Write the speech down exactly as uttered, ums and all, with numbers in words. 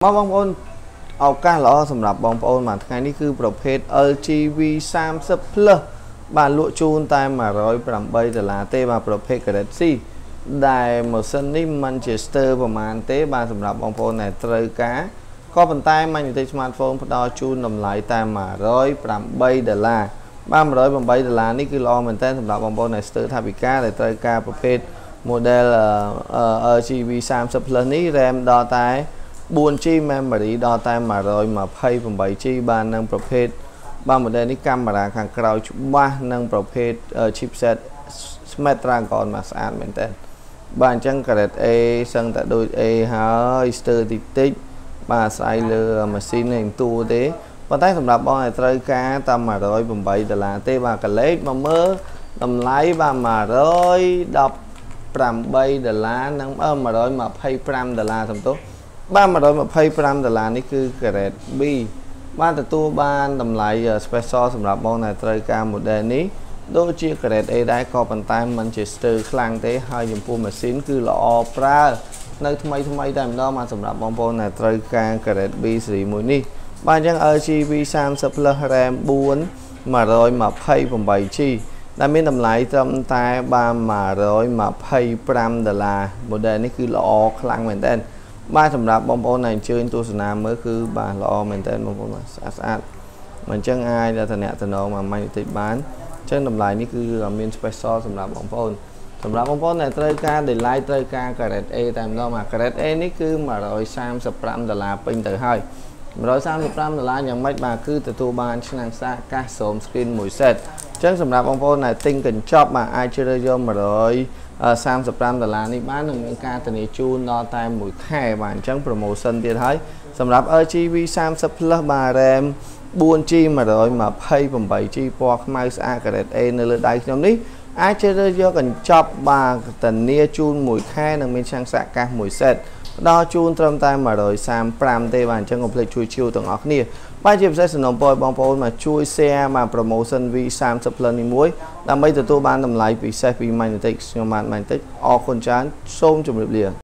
បងប្អូនឱកាសល្អសម្រាប់បងប្អូនមួយថ្ងៃនេះគឺប្រភេទ L G V សាមសិប plus បាទលក់ជូនតែមួយរយប្រាំបីដុល្លារទេបាទប្រភេទ Grade C ដែលម៉ាស៊ីននេះមិនជាស្ទើរប្រមាណទេបាទសម្រាប់បងប្អូនដែលត្រូវការក៏ប៉ុន្តែ Magnetic Smartphone ផ្ដល់ជូនតម្លៃតែមួយរយប្រាំបីដុល្លារបាទមួយរយប្រាំបីដុល្លារនេះគឺល្អមែនទែនសម្រាប់បងប្អូនដែលស្ទើរថាវិការដែលត្រូវការប្រភេទ model L G V សាមសិប plus នេះ RAM ដល់តែfour G memory ដល់តែone twenty-eight G បាននឹងប្រភេទបាទ model នេះកាមេរ៉ាខាងក្រោយច្បាស់នឹងប្រភេទ chipset Snapdragon មកស្អាតមែនតើបាទអញ្ចឹង Grade A សឹងតែដូច A ហើយស្ទើរតិចតិចបាទស្អែកលើម៉ាស៊ីននេះទូទេប៉ុន្តែសម្រាប់បងឲ្យត្រូវការតែមួយរយប្រាំបីដុល្លារទេបាទកលេចមកមើលតម្លៃបាទមួយរយដប់ប្រាំបីដុល្លារនិងមួយរយម្ភៃប្រាំដុល្លារសំទោសបាទមួយរយម្ភៃប្រាំដុល្លារនេះគឺ Grade B បានទទួលបានតម្លៃ special សម្រាប់បងដែលត្រូវការ model នេះដូចជា Grade A ដែរក៏ប៉ុន្តែมันជាស្ទើរខ្លាំងទេហើយចំពោះម៉ាស៊ីនគឺល្អប្រើនៅថ្មីថ្មីតែម្ដងមកសម្រាប់បងប្អូនដែលត្រូវការ Grade B ស៊េរីមួយនេះបាទអញ្ចឹង L G V សាមសិប plus RAM four one twenty-eight G ដែលមានតម្លៃត្រឹមតែបាទមួយរយម្ភៃប្រាំដុល្លារ model នេះគឺល្អខ្លាំងមែនតើបាទសម្រាប់បងប្អូនដែលអញ្ជើញទស្សនាមើលគឺបាទល្អមែនតើបងប្អូនស្អាតស្អាតមិនអញ្ចឹងអាចតំណតំណងមកMagneticបានអញ្ចឹងតម្លៃនេះគឺមាន special សម្រាប់បងប្អូនសម្រាប់បងប្អូនដែលត្រូវការ delay ត្រូវការ Grade A តែម្ដងមក Grade A នេះគឺone thirty-fiveដុល្លារពេញទៅហើយone thirty-fiveដុល្លារយ៉ាងម៉េចបាទគឺទទួលបានឆ្នាំងសាកកាស zoom screen មួយ set អញ្ចឹងសម្រាប់បងប្អូនដែលទិញកញ្ចប់បាទអាចជ្រើសយកone thirty-fiveដុល្លារនេះបាននឹងមានការធានាជូនដល់តែមួយខែបាទអញ្ចឹង promotion ទៀតហើយសម្រាប់ L G V សាមសិប plus បាទ RAM four G one twenty-eight G ពណ៌ខ្មៅស្អាត Grade A នៅលើដៃខ្ញុំនេះអាចជ្រើសយកកញ្ចប់បាទធានាជូនមួយខែនឹងមានឆ្នាំងសាកកាសមួយ set ផ្ដល់ជូនត្រឹមតែone thirty-fiveទេបាទអញ្ចឹងកុំភ្លេចជួយជួទាំងអស់គ្នាបាទជាពិសេសសំណូមពរឲ្យបងប្អូនមកជួយ share មក promotion V សាមសិប plus នេះមួយដើម្បីទទួលបានតម្លៃពិសេសពី Magnetic ខ្ញុំបាន Magnetic អរគុណច្រើនសូមជម្រាបលា